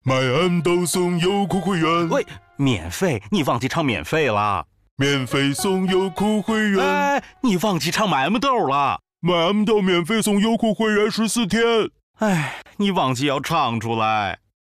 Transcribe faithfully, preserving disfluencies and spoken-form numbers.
买 M 豆送优酷会员。 喂，免费？你忘记唱免费了？ 免费送优酷会员。 哎，你忘记唱买 M 豆了？ 买 M 豆免费送优酷会员十四天。 哎，你忘记要唱出来。